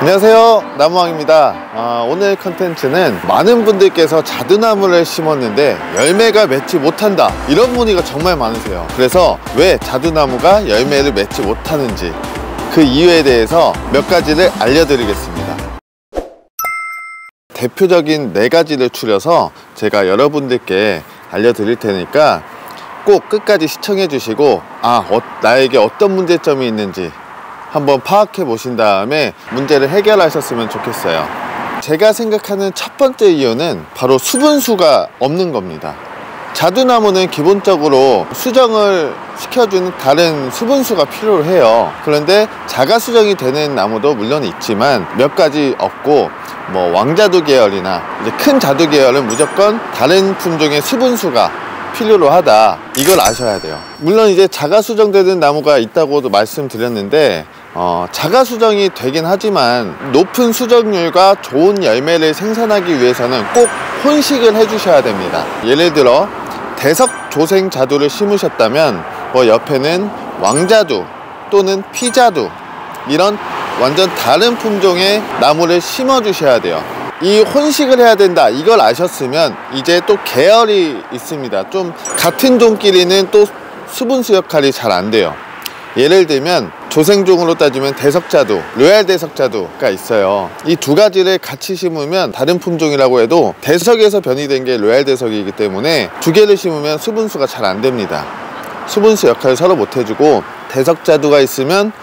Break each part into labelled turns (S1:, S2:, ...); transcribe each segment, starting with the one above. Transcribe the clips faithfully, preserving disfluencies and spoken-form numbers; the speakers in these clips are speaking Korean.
S1: 안녕하세요, 나무왕입니다. 아, 오늘 컨텐츠는 많은 분들께서 자두나무를 심었는데 열매가 맺지 못한다, 이런 문의가 정말 많으세요. 그래서 왜 자두나무가 열매를 맺지 못하는지, 그 이유에 대해서 몇 가지를 알려드리겠습니다. 대표적인 네 가지를 추려서 제가 여러분들께 알려드릴 테니까 꼭 끝까지 시청해 주시고, 아, 어, 나에게 어떤 문제점이 있는지 한번 파악해 보신 다음에 문제를 해결하셨으면 좋겠어요. 제가 생각하는 첫 번째 이유는 바로 수분수가 없는 겁니다. 자두나무는 기본적으로 수정을 시켜주는 다른 수분수가 필요해요. 그런데 자가 수정이 되는 나무도 물론 있지만 몇 가지 없고, 뭐 왕자두 계열이나 이제 큰 자두 계열은 무조건 다른 품종의 수분수가 필요로 하다, 이걸 아셔야 돼요. 물론 이제 자가 수정되는 나무가 있다고도 말씀드렸는데 어, 자가 수정이 되긴 하지만 높은 수정률과 좋은 열매를 생산하기 위해서는 꼭 혼식을 해 주셔야 됩니다. 예를 들어 대석 조생 자두를 심으셨다면 뭐 옆에는 왕자두 또는 피자두, 이런 완전 다른 품종의 나무를 심어 주셔야 돼요. 이 혼식을 해야 된다, 이걸 아셨으면 이제 또 계열이 있습니다. 좀 같은 종끼리는 또 수분수 역할이 잘 안 돼요. 예를 들면 조생종으로 따지면 대석자두, 로얄 대석자두가 있어요. 이 두 가지를 같이 심으면 다른 품종이라고 해도 대석에서 변이된 게 로얄 대석이기 때문에 두 개를 심으면 수분수가 잘 안 됩니다. 수분수 역할을 서로 못 해주고, 대석자두가 있으면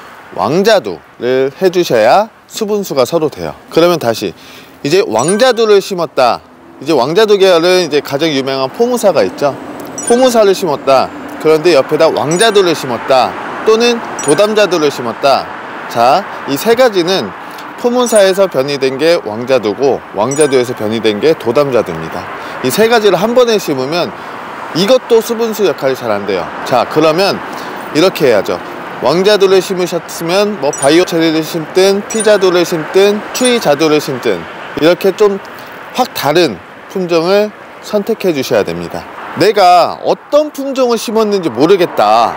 S1: 왕자두를 해주셔야 수분수가 서로 돼요. 그러면 다시 이제 왕자두를 심었다. 이제 왕자두 계열은 이제 가장 유명한 포무사가 있죠. 포무사를 심었다. 그런데 옆에다 왕자두를 심었다, 또는 도담자두를 심었다. 자, 이 세 가지는 포문사에서 변이된 게 왕자두고 왕자두에서 변이된 게 도담자두입니다. 이 세 가지를 한 번에 심으면 이것도 수분수 역할이 잘 안 돼요. 자, 그러면 이렇게 해야죠. 왕자두를 심으셨으면 뭐 바이오 체리를 심든 피자두를 심든 추이자두를 심든 이렇게 좀 확 다른 품종을 선택해 주셔야 됩니다. 내가 어떤 품종을 심었는지 모르겠다,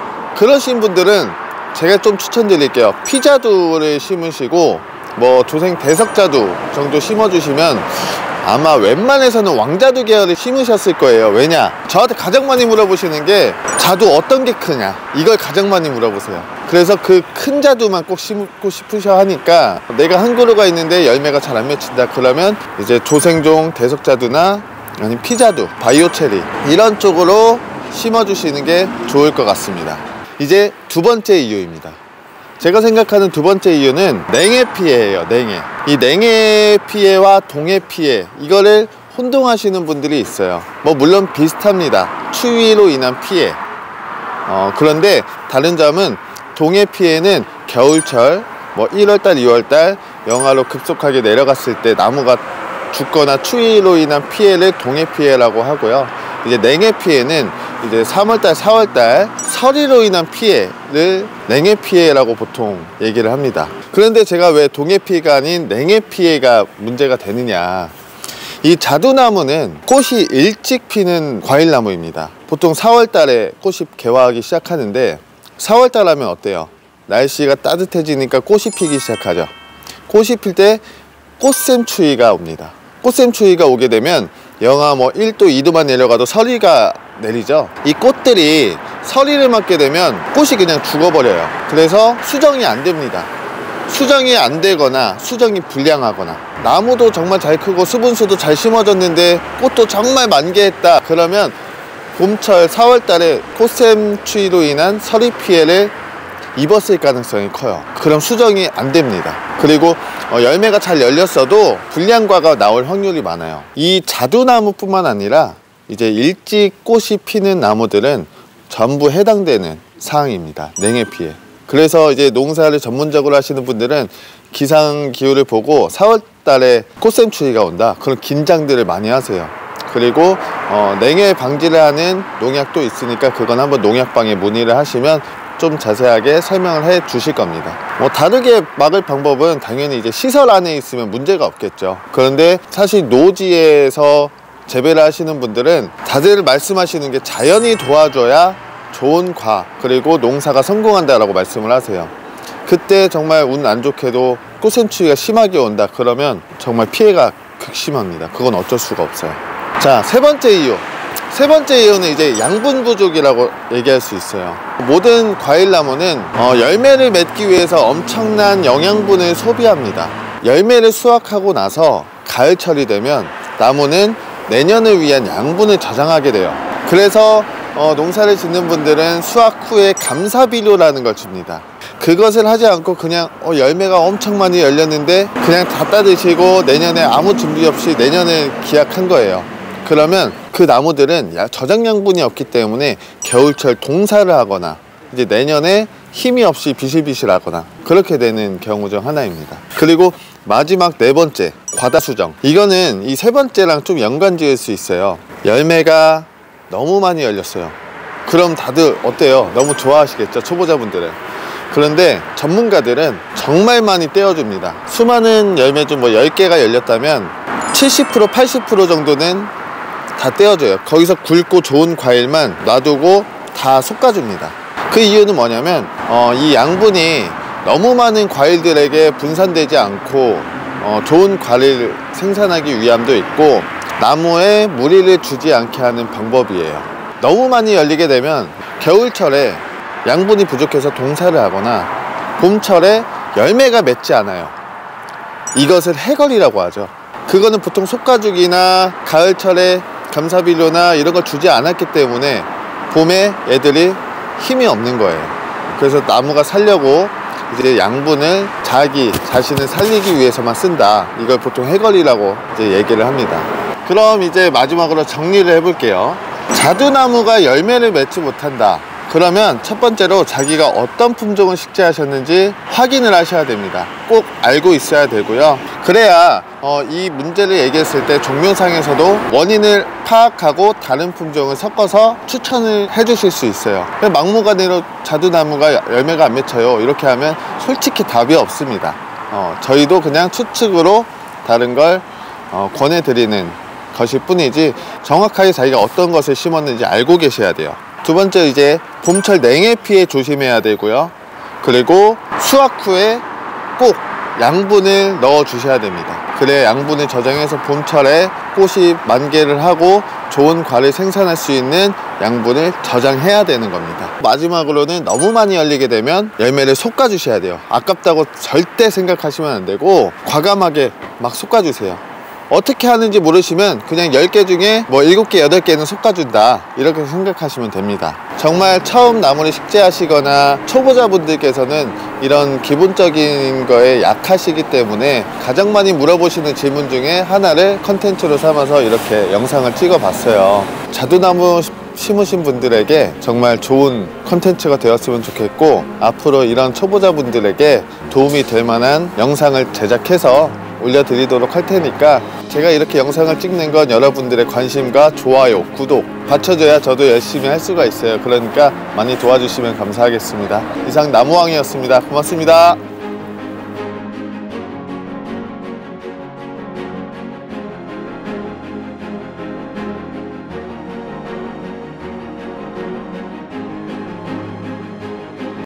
S1: 그러신 분들은 제가 좀 추천드릴게요. 피자두를 심으시고 뭐 조생 대석자두 정도 심어주시면 아마 웬만해서는 왕자두 계열을 심으셨을 거예요. 왜냐? 저한테 가장 많이 물어보시는 게 자두 어떤 게 크냐, 이걸 가장 많이 물어보세요. 그래서 그 큰 자두만 꼭 심고 싶으셔 하니까, 내가 한 그루가 있는데 열매가 잘 안 맺힌다 그러면 이제 조생종 대석자두나 아니면 피자두, 바이오 체리 이런 쪽으로 심어주시는 게 좋을 것 같습니다. 이제 두 번째 이유입니다. 제가 생각하는 두 번째 이유는 냉해 피해예요. 냉해. 이 냉해 피해와 동해 피해, 이거를 혼동하시는 분들이 있어요. 뭐 물론 비슷합니다. 추위로 인한 피해. 어, 그런데 다른 점은 동해 피해는 겨울철 뭐 일월달, 이월달 영하로 급속하게 내려갔을 때 나무가 죽거나 추위로 인한 피해를 동해 피해라고 하고요. 이제 냉해 피해는 이제 삼월달, 사월달 서리로 인한 피해를 냉해 피해라고 보통 얘기를 합니다. 그런데 제가 왜 동해 피해가 아닌 냉해 피해가 문제가 되느냐, 이 자두나무는 꽃이 일찍 피는 과일나무입니다. 보통 사월달에 꽃이 개화하기 시작하는데, 사월달 하면 어때요? 날씨가 따뜻해지니까 꽃이 피기 시작하죠. 꽃이 필 때 꽃샘추위가 옵니다. 꽃샘추위가 오게 되면 영하 뭐 일 도, 이 도만 내려가도 서리가 내리죠. 이 꽃들이 서리를 맞게 되면 꽃이 그냥 죽어버려요. 그래서 수정이 안 됩니다. 수정이 안 되거나 수정이 불량하거나, 나무도 정말 잘 크고 수분수도 잘 심어졌는데 꽃도 정말 만개했다 그러면 봄철 사월 달에 꽃샘추위로 인한 서리 피해를 입었을 가능성이 커요. 그럼 수정이 안 됩니다. 그리고 어, 열매가 잘 열렸어도 불량과가 나올 확률이 많아요. 이 자두나무 뿐만 아니라 이제 일찍 꽃이 피는 나무들은 전부 해당되는 사항입니다. 냉해 피해. 그래서 이제 농사를 전문적으로 하시는 분들은 기상기후를 보고 사월 달에 꽃샘추위가 온다, 그런 긴장들을 많이 하세요. 그리고 어, 냉해 방지를 하는 농약도 있으니까 그건 한번 농약방에 문의를 하시면 좀 자세하게 설명을 해 주실 겁니다. 뭐 다르게 막을 방법은 당연히 이제 시설 안에 있으면 문제가 없겠죠. 그런데 사실 노지에서 재배를 하시는 분들은 다들 말씀하시는 게 자연이 도와줘야 좋은 과, 그리고 농사가 성공한다라고 말씀을 하세요. 그때 정말 운 안 좋게도 꽃샘추위가 심하게 온다 그러면 정말 피해가 극심합니다. 그건 어쩔 수가 없어요. 자, 세 번째 이유. 세 번째 이유는 이제 양분 부족이라고 얘기할 수 있어요. 모든 과일나무는 어, 열매를 맺기 위해서 엄청난 영양분을 소비합니다. 열매를 수확하고 나서 가을철이 되면 나무는 내년을 위한 양분을 저장하게 돼요. 그래서 어, 농사를 짓는 분들은 수확 후에 감사비료라는 걸 줍니다. 그것을 하지 않고 그냥 어, 열매가 엄청 많이 열렸는데 그냥 다 따드시고 내년에 아무 준비 없이 내년을 기약한 거예요. 그러면 그 나무들은 저장 양분이 없기 때문에 겨울철 동사를 하거나 이제 내년에 힘이 없이 비실비실하거나 그렇게 되는 경우 중 하나입니다. 그리고 마지막 네 번째, 과다수정. 이거는 이 세 번째랑 좀 연관 지을 수 있어요. 열매가 너무 많이 열렸어요. 그럼 다들 어때요? 너무 좋아하시겠죠? 초보자분들은. 그런데 전문가들은 정말 많이 떼어줍니다. 수많은 열매 중 뭐 열 개가 열렸다면 칠십 퍼센트 팔십 퍼센트 정도는 다 떼어줘요. 거기서 굵고 좋은 과일만 놔두고 다 솎아줍니다. 그 이유는 뭐냐면 어, 이 양분이 너무 많은 과일들에게 분산되지 않고 어, 좋은 과일을 생산하기 위함도 있고 나무에 무리를 주지 않게 하는 방법이에요. 너무 많이 열리게 되면 겨울철에 양분이 부족해서 동사를 하거나 봄철에 열매가 맺지 않아요. 이것을 해걸이라고 하죠. 그거는 보통 솎아주기나 가을철에 감사비료나 이런 걸 주지 않았기 때문에 봄에 애들이 힘이 없는 거예요. 그래서 나무가 살려고 이제 양분을 자기 자신을 살리기 위해서만 쓴다. 이걸 보통 해걸이라고 이제 얘기를 합니다. 그럼 이제 마지막으로 정리를 해볼게요. 자두나무가 열매를 맺지 못한다. 그러면 첫 번째로 자기가 어떤 품종을 식재하셨는지 확인을 하셔야 됩니다. 꼭 알고 있어야 되고요. 그래야 어, 이 문제를 얘기했을 때 종묘상에서도 원인을 파악하고 다른 품종을 섞어서 추천을 해 주실 수 있어요. 막무가내로 자두나무가 열매가 안 맺혀요 이렇게 하면 솔직히 답이 없습니다. 어, 저희도 그냥 추측으로 다른 걸 어, 권해드리는 것일 뿐이지 정확하게 자기가 어떤 것을 심었는지 알고 계셔야 돼요. 두 번째, 이제 봄철 냉해 피해 조심해야 되고요. 그리고 수확 후에 꼭 양분을 넣어 주셔야 됩니다. 그래야 양분을 저장해서 봄철에 꽃이 만개를 하고 좋은 과를 생산할 수 있는 양분을 저장해야 되는 겁니다. 마지막으로는 너무 많이 열리게 되면 열매를 솎아 주셔야 돼요. 아깝다고 절대 생각하시면 안 되고 과감하게 막 솎아 주세요. 어떻게 하는지 모르시면 그냥 열 개 중에 뭐 일곱 개, 여덟 개는 솎아준다 이렇게 생각하시면 됩니다. 정말 처음 나무를 식재하시거나 초보자분들께서는 이런 기본적인 거에 약하시기 때문에 가장 많이 물어보시는 질문 중에 하나를 컨텐츠로 삼아서 이렇게 영상을 찍어 봤어요. 자두나무 심으신 분들에게 정말 좋은 컨텐츠가 되었으면 좋겠고 앞으로 이런 초보자분들에게 도움이 될 만한 영상을 제작해서 올려드리도록 할 테니까 제가 이렇게 영상을 찍는 건 여러분들의 관심과 좋아요, 구독 받쳐줘야 저도 열심히 할 수가 있어요. 그러니까 많이 도와주시면 감사하겠습니다. 이상 나무왕이었습니다. 고맙습니다.